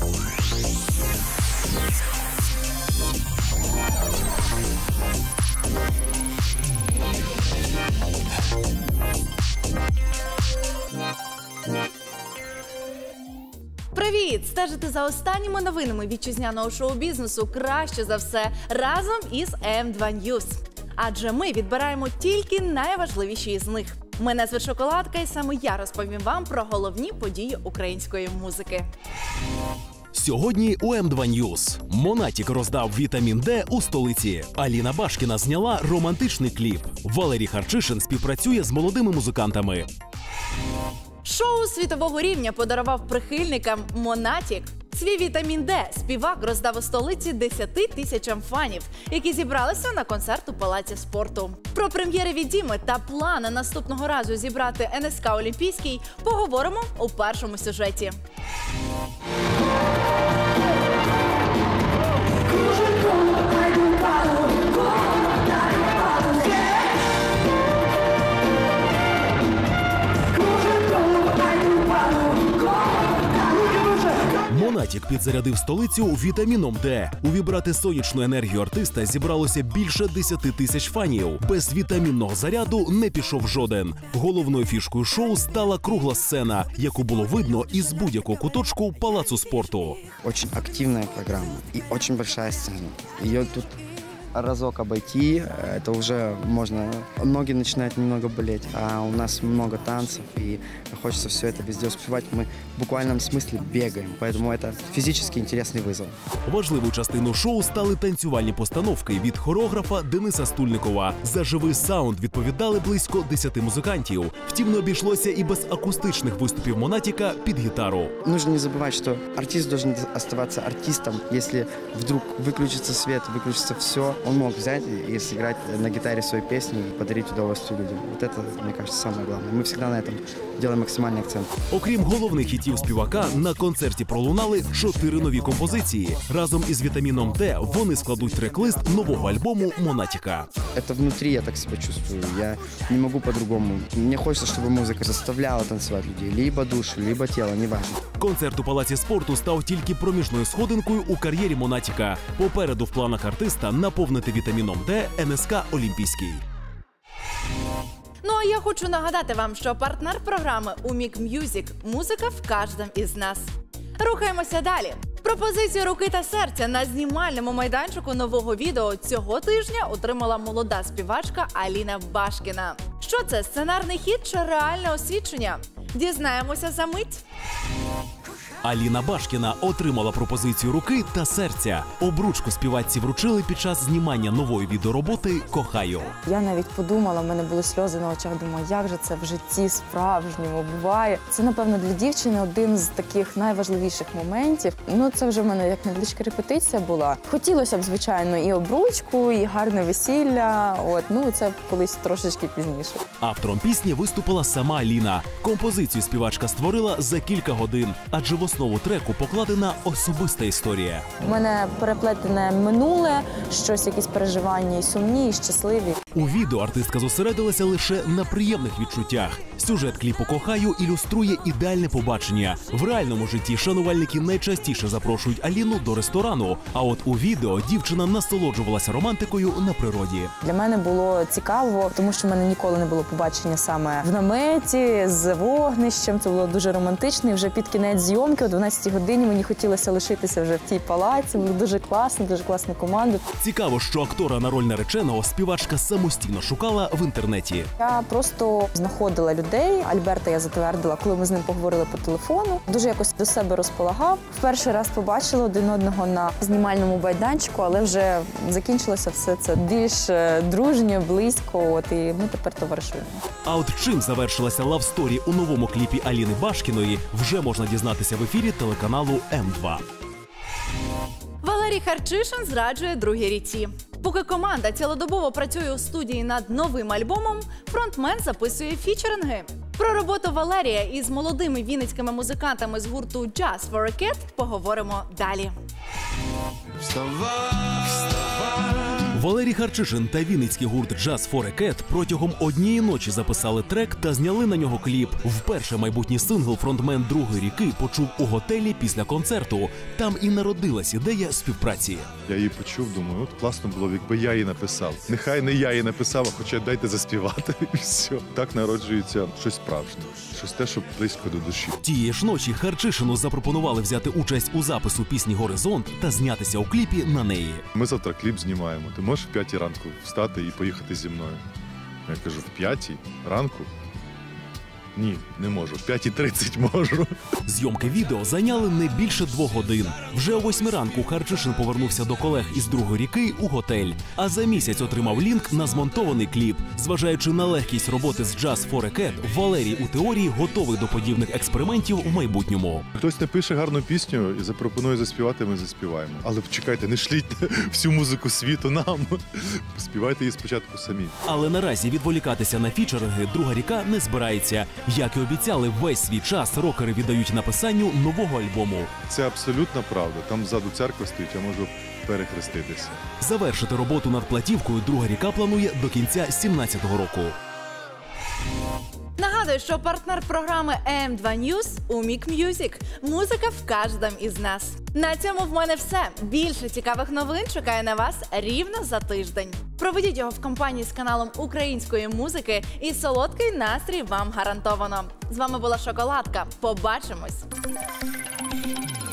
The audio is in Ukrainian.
Привіт! Стежити за останніми новинами вітчизняного шоу-бізнесу краще за все разом із M2 News. Адже ми відбираємо тільки найважливіші з них. Мене звуть Шоколадка, і саме я розповім вам про головні події української музики. Сьогодні у M2 News. Монатік роздав вітамін Д у столиці. Аліна Башкіна зняла романтичний кліп. Валерій Харчишин співпрацює з молодими музикантами. Шоу світового рівня подарував прихильникам Монатік. Свій вітамін Д співак роздав у столиці 10 тисячам фанів, які зібралися на концерт у Палаці спорту. Про прем'єри від Діми та плани наступного разу зібрати НСК Олімпійський поговоримо у першому сюжеті. Монатік підзарядив столицю вітаміном Д. Увібрати сонячну енергію артиста зібралося більше 10 тисяч фанів. Без вітамінного заряду не пішов жоден. Головною фішкою шоу стала кругла сцена, яку було видно із будь-якого куточку Палацу спорту. Очень активная программа и очень большая сцена. Ее тут разок обойти, это уже можно... Ноги начинают немного болеть, а у нас много танцев, и хочется все это везде успевать. Мы в буквальном смысле бегаем, поэтому это физически интересный вызов. Важливою частиною шоу стали танцювальні постановки від хореографа Дениса Стульникова. За живий саунд відповідали близько 10 музикантів. Втім, не обійшлося і без акустичних виступів Монатіка під гітару. Нужно не забывать, что артист должен оставаться артистом. Если вдруг выключится свет, выключится все, он мог взять и сыграть на гитаре свою песню и подарить удовольствие людям. Вот это, мне кажется, самое главное. Мы всегда на этом делаем максимальный акцент. Окрім головних хітів співака, на концерті пролунали 4 нові композиції. Разом із вітаміном Д вони складуть трек-лист нового альбому Монатіка. Это внутри я так себя чувствую. Я не могу по-другому. Мне хочется, чтобы музыка заставляла танцевать людей. Либо душу, либо тело, неважно. Концерт у Палаці спорту став тільки проміжною сходинкою у кар'єрі Монатіка. Попереду в планах артиста наповнити вітаміном Д НСК Олімпійський. Ну а я хочу нагадати вам, що партнер програми «Умік М'юзік» – музика в кожному із нас. Рухаємося далі. Пропозицію руки та серця на знімальному майданчику нового відео цього тижня отримала молода співачка Аліна Башкіна. Що це, сценарний хід чи реальне освідчення? Дізнаємося за мить. Аліна Башкіна отримала пропозицію руки та серця. Обручку співачці вручили під час знімання нової відеороботи «Кохаю». Я навіть подумала, в мене були сльози на очах, думаю, як же це в житті справжньому буває. Це, напевно, для дівчини один з таких найважливіших моментів. Ну, це вже в мене як невеличка репетиція була. Хотілося б, звичайно, і обручку, і гарне весілля. Ну, це колись трошечки пізніше. Автором пісні виступила сама Аліна. Композицію співачка створила за кілька годин, адже в основу треку покладена особиста історія. У мене переплетене минуле, щось, якісь переживання і сумні, і щасливі. У відео артистка зосередилася лише на приємних відчуттях. Сюжет кліпу «Кохаю» ілюструє ідеальне побачення. В реальному житті шанувальники найчастіше запрошують Аліну до ресторану, а от у відео дівчина насолоджувалася романтикою на природі. Для мене було цікаво, тому що в мене ніколи не було побачення саме в наметі, з вогнищем. Це було дуже романтично. І вже під кінець зйомки, о 12-й годині, мені хотілося лишитися вже в тій палаці. Було дуже класна команда. Цікаво, що актора на роль нареченого співачка самостійно шукала в інтернеті. Я просто знаходила людей. Альберта я затвердила, коли ми з ним поговорили по телефону. Дуже якось до себе розполагав. В перший раз побачила один одного на знімальному майданчику, але вже закінчилося все це більш дружньо, близько, і ми тепер товаришуємо. А от чим завершилася лавсторі у новому кліпі Аліни Башкіної, вже можна дізнатися в ефірі телеканалу М2. Валерій Харчишин зраджує другій ріці. Поки команда цілодобово працює у студії над новим альбомом, фронтмен записує фічеринги. Про роботу Валерія із молодими вінницькими музикантами з гурту Just for a Cat поговоримо далі. Валерій Харчишин та вінницький гурт Just for a Cat протягом однієї ночі записали трек та зняли на нього кліп. Вперше майбутній сингл фронтмен «Другої ріки» почув у готелі після концерту. Там і народилась ідея співпраці. Я її почув, думаю, от класно було б, якби я її написав. Нехай не я її написав, а хоча дайте заспівати, і все. Так народжується щось справжнє, щось те, що близько до душі. Тієї ж ночі Харчишину запропонували взяти участь у запису пісні «Горизонт» та знятися у кліпі на неї. Ми завтра кліп знімаємо. Ти можеш в 5 ранку встати і поїхати зі мною? Я кажу, в 5 ранку? Ні, не можу. В 5:30 можу. Зйомки відео зайняли не більше 2 годин. Вже о 8 ранку Харчишин повернувся до колег із «Другої ріки» у готель. А за місяць отримав лінк на змонтований кліп. Зважаючи на легкість роботи з Just for a Cat, Валерій у теорії готовий до подібних експериментів у майбутньому. Хтось напише гарну пісню і запропонує заспівати, ми заспіваємо. Але чекайте, не шліть всю музику світу нам. Співайте її спочатку самі. Але наразі відволікатися на фічеринги «Друга ріка» не збирається. Як і обіцяли, весь свій час рокери віддають написанню нового альбому. Це абсолютна правда. Там ззаду церква стоїть, я можу перехреститися. Завершити роботу над платівкою «Друга ріка» планує до кінця 2017 року. Нагадую, що партнер програми AM2 News – Умік Music. Музика в кожному із нас. На цьому в мене все. Більше цікавих новин чекає на вас рівно за тиждень. Проведіть його в компанії з каналом української музики, і солодкий настрій вам гарантовано. З вами була Шоколадка. Побачимось!